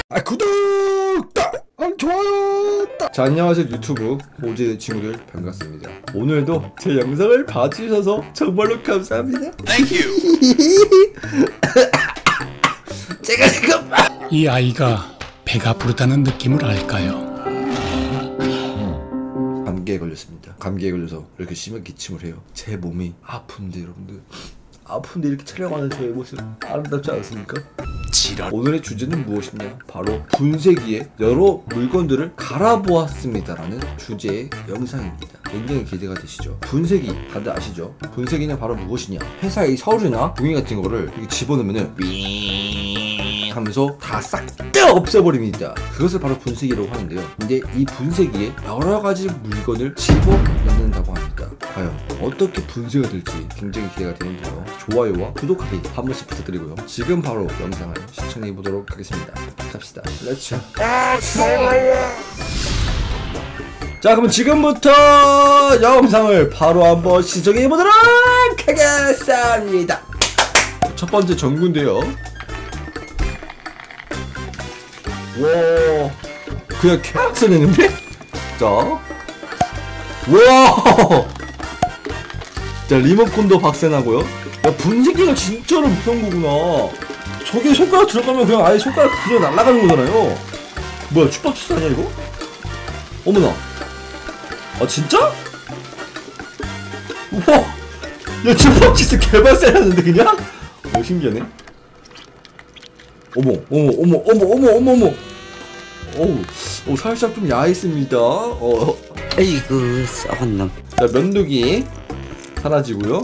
구독! 좋아요! 자, 안녕하세요 유튜브 오제 친구들 반갑습니다. 오늘도 제 영상을 봐주셔서 정말로 감사합니다. 제가 지금 이 아이가 배가 부르다는 느낌을 알까요? 감기에 걸렸습니다. 감기에 걸려서 이렇게 심한 기침을 해요. 제 몸이 아픈데 여러분들, 아픈데 이렇게 촬영하는 저의 모습 아름답지 않습니까? 지랄. 오늘의 주제는 무엇이냐? 바로 분쇄기에 여러 물건들을 갈아보았습니다라는 주제의 영상입니다. 굉장히 기대가 되시죠? 분쇄기 다들 아시죠? 분쇄기는 바로 무엇이냐? 회사의 서류나 종이 같은 거를 이렇게 집어넣으면은 윙 하면서 다 싹 다 없애버립니다. 그것을 바로 분쇄기라고 하는데요. 근데 이 분쇄기에 여러 가지 물건을 집어넣는다고 합니다. 과연 어떻게 분쇄가 될지 굉장히 기대가 되는데요. 좋아요와 구독하기 한 번씩 부탁드리고요. 지금 바로 영상을 시청해보도록 하겠습니다. 갑시다. 렛츠. 자, 그럼 지금부터 영상을 바로 한번 시청해보도록 하겠습니다. 첫 번째 전구인데요. 와, 그냥 캬 내는데? 자, 와, 자, 리모컨도 박살나고요. 야, 분쇄기가 진짜로 무서운 거구나. 저게 손가락 들어가면 그냥 아예 손가락 그냥 날아가는 거잖아요. 뭐야, 축박치스 아니야 이거? 어머나. 아, 진짜? 우와, 야, 축박치스 개발세라는데 그냥? 오, 신기하네. 어머, 어머, 어머, 어머, 어머, 어머, 어머. 어우, 살짝 좀 야했습니다. 에이구, 썩은 놈. 자, 면도기 사라지고요.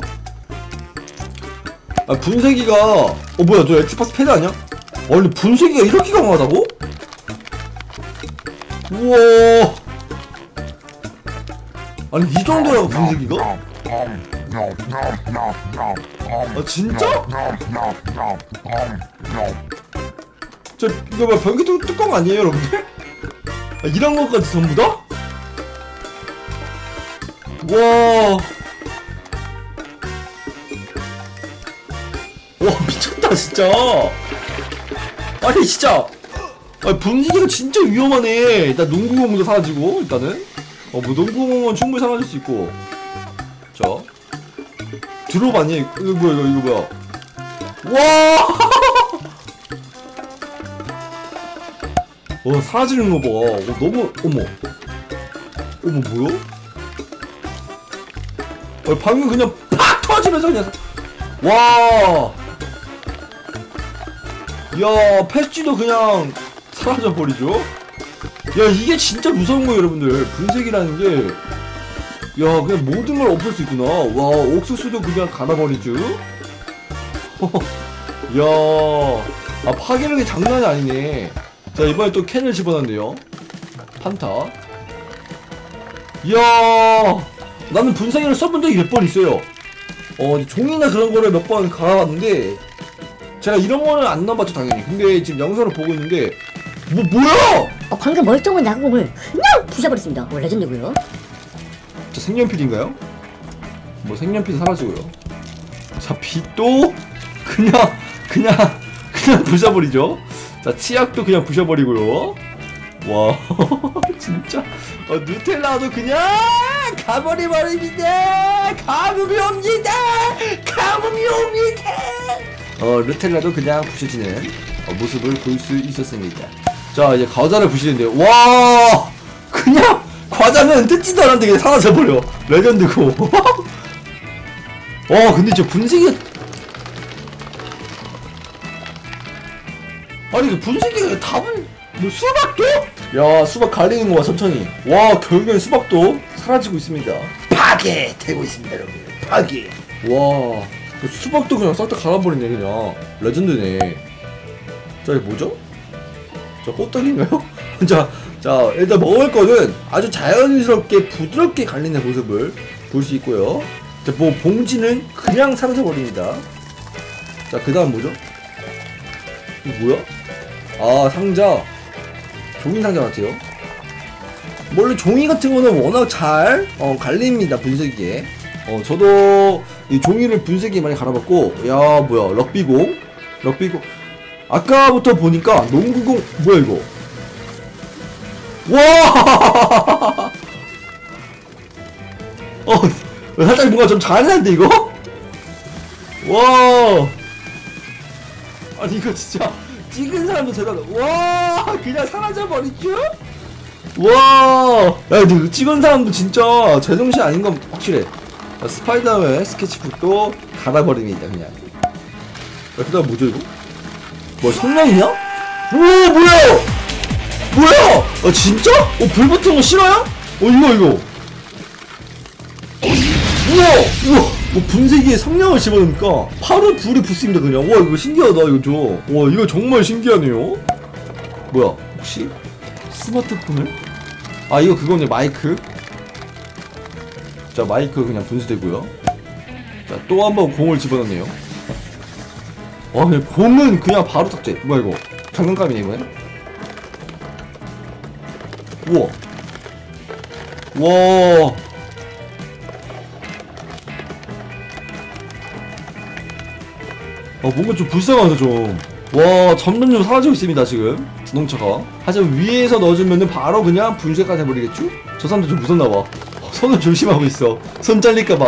아, 분쇄기가 뭐야, 저 엑스파스 패드 아니야? 근데 분쇄기가 이렇게 강하다고? 우와, 아니 이 정도라고 분쇄기가? 아, 진짜? 저 이거 뭐 변기 뚜껑 아니에요 여러분들? 아, 이런 것까지 전부 다? 와, 와, 미쳤다 진짜. 아니 진짜, 아니, 분쇄기가 진짜 위험하네. 일단 농구공도 사라지고, 일단은 뭐 농구공은 충분히 사라질 수 있고. 자, 드롭 아니에요? 이거 뭐야, 이거 뭐야? 와, 사라지는 거 봐. 너무, 어머, 뭐야? 방금 그냥 팍 터지면서 그냥, 와, 야, 패치도 그냥 사라져 버리죠. 야, 이게 진짜 무서운 거예요 여러분들. 분쇄기라는 게, 야, 그냥 모든 걸 없앨 수 있구나. 와, 옥수수도 그냥 갈아버리죠. 야, 아, 파괴력이 장난이 아니네. 자, 이번에 또 캔을 집어넣는데요. 판타. 이야, 나는 분쇄기를 써본 적이 몇 번 있어요. 종이나 그런 거를 몇 번 갈아봤는데, 제가 이런 거는 안 넣어봤죠 당연히. 근데 지금 영상을 보고 있는데, 뭐야? 방금 멀쩡한 야구공을 그냥 부셔버렸습니다. 레전드고요. 자, 색연필인가요? 뭐 색연필 사라지고요. 자, 빛도 그냥 부셔버리죠. 자, 치약도 그냥 부셔버리고요. 와, 진짜. 누텔라도 그냥 가버리버립니다. 가뭄이 옵니다. 가뭄이 옵니다. 누텔라도 그냥 부셔지는 모습을 볼 수 있었습니다. 자, 이제 과자를 부시는데, 와, 그냥 과자는 뜯지도 않았는데 그냥 사라져버려. 레전드고. 근데 저 분쇄기, 아니 그 분쇄기가 답은 뭐 수박도? 야, 수박 갈리는 거 봐 천천히. 와, 결국엔 수박도 사라지고 있습니다. 파괴되고 있습니다 여러분. 파괴. 와, 수박도 그냥 싹 다 갈아버리네 그냥. 레전드네. 자, 이게 뭐죠? 자, 호떡인가요? 자, 일단 먹을 거는 아주 자연스럽게 부드럽게 갈리는 모습을 볼 수 있고요. 자, 뭐 봉지는 그냥 사라져버립니다. 자, 그 다음 뭐죠? 이거 뭐야? 아, 상자. 종이 상자 같아요. 원래 종이 같은 거는 워낙 잘 갈립니다 분쇄기에. 저도 이 종이를 분쇄기에 많이 갈아봤고, 야, 뭐야, 럭비공. 아까부터 보니까 농구공 뭐야 이거? 와! 살짝 뭔가 좀 잔인한데 이거? 와! 아니 이거 진짜 찍은 사람도 대단하다. 와! 그냥 사라져버리죠? 와! 야 근데 찍은 사람도 진짜 제정신 아닌 건 확실해. 스파이더맨 스케치북도 갈아버립니다 그냥. 그 다음 뭐죠 이거? 뭐야 성냥이냐? 우와 뭐야! 뭐야! 진짜? 불 붙은 거 싫어요? 이거 우와! 분쇄기에 성냥을 집어넣으니까 바로 불이 붙습니다 그냥. 와 이거 신기하다 이거 좀. 와 이거 정말 신기하네요. 뭐야 혹시 스마트폰을? 이거 그거네 마이크. 자 마이크 그냥 분쇄되고요. 자 또 한 번 공을 집어넣네요. 그냥 공은 그냥 바로 삭제. 뭐야 이거 장난감이네 이거네. 우와 와 뭔가 좀 불쌍하다 좀. 와 점점 사라지고 있습니다 지금 자동차가. 하지만 위에서 넣어주면은 바로 그냥 분쇄가 돼버리겠죠? 저 사람도 좀 무섭나봐. 손을 조심하고 있어. 손 잘릴까봐.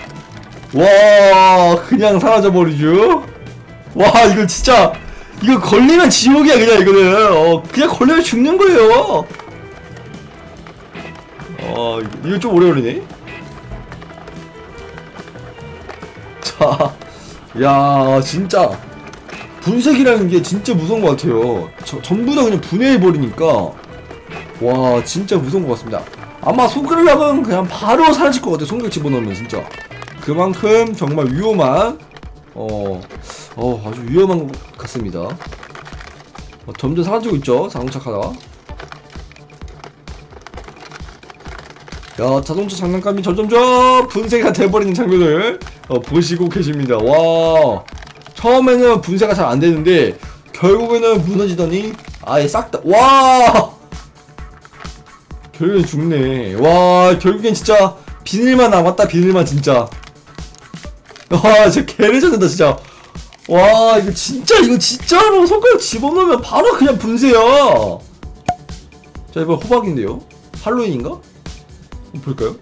와 그냥 사라져버리죠? 와 이거 진짜 이거 걸리면 지옥이야 그냥 이거는. 그냥 걸리면 죽는 거예요. 이거 좀 오래 걸리네. 자, 야 진짜 분쇄기라는 게 진짜 무서운 것 같아요. 전부 다 그냥 분해해버리니까 와 진짜 무서운 것 같습니다. 아마 손가락은 그냥 바로 사라질 것 같아요. 손가락 집어넣으면 진짜 그만큼 정말 위험한 아주 위험한 것 같습니다. 점점 사라지고 있죠 자동차 카가. 야 자동차 장난감이 점점점 분쇄가 돼버리는 장면을 보시고 계십니다. 와 처음에는 분쇄가 잘 안되는데 결국에는 무너지더니 아예 싹 다. 와 결국엔 죽네. 와 결국엔 진짜 비닐만 남았다. 비닐만 진짜. 와 진짜 개레전드다 진짜. 와 이거 진짜로 손가락 집어넣으면 바로 그냥 분쇄야. 자 이번 호박인데요. 할로윈인가? 볼까요?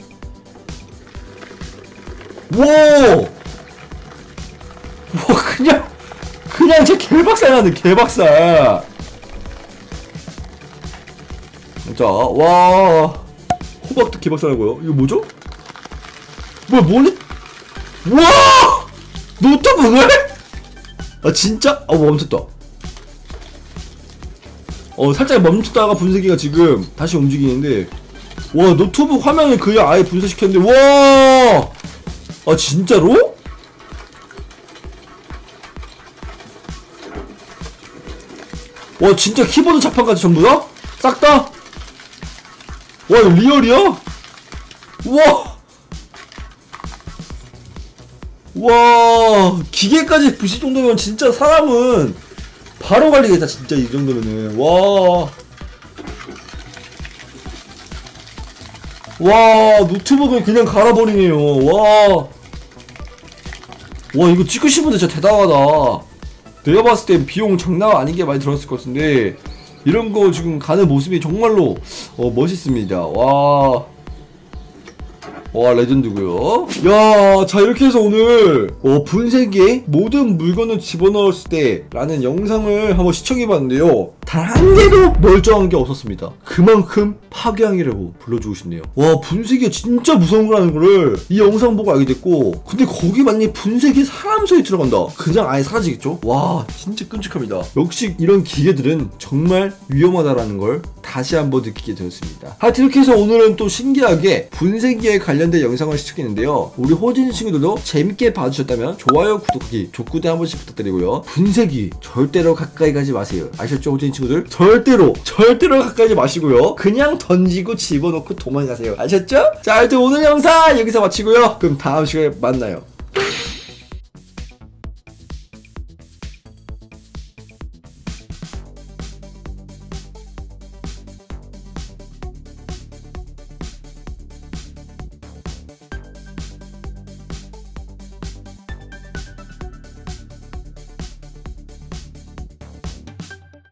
와 그냥 제 개박살 나네 개박살. 자 와 호박도 개박살 나고요. 이거 뭐죠? 뭐니? 와 노트북을? 진짜? 멈췄다. 살짝 멈췄다가 분쇄기가 지금 다시 움직이는데 와 노트북 화면을 그냥 아예 분쇄시켰는데 와 진짜로? 와 진짜 키보드 자판까지 전부 다? 싹 다? 와 이거 리얼이야? 와 기계까지 부실 정도면 진짜 사람은 바로 갈리겠다 진짜 이 정도면은. 와 노트북을 그냥 갈아버리네요. 와 이거 찍으신 분들 진짜 대단하다. 내가 봤을 땐 비용 장난 아니게 많이 들었을 것 같은데 이런거 지금 가는 모습이 정말로 멋있습니다. 와 레전드고요. 야 자 이렇게 해서 오늘 분쇄기에 모든 물건을 집어넣었을 때 라는 영상을 한번 시청해봤는데요. 단 한 개도 멀쩡한 게 없었습니다. 그만큼 파괴왕이라고 불러주고 싶네요. 와 분쇄기가 진짜 무서운 거라는 거를 이 영상 보고 알게 됐고, 근데 거기 만약에 분쇄기에 사람 손이 들어간다 그냥 아예 사라지겠죠? 와 진짜 끔찍합니다. 역시 이런 기계들은 정말 위험하다라는 걸 다시 한번 느끼게 되었습니다. 하여튼 이렇게 해서 오늘은 또 신기하게 분쇄기에 관련된 영상을 시청했는데요. 우리 호진 친구들도 재밌게 봐주셨다면 좋아요, 구독하기, 족구대 한 번씩 부탁드리고요. 분쇄기 절대로 가까이 가지 마세요. 아셨죠 호진 친구들? 절대로 가까이 가지 마시고요. 그냥 던지고 집어넣고 도망가세요. 아셨죠? 자 하여튼 오늘 영상 여기서 마치고요. 그럼 다음 시간에 만나요.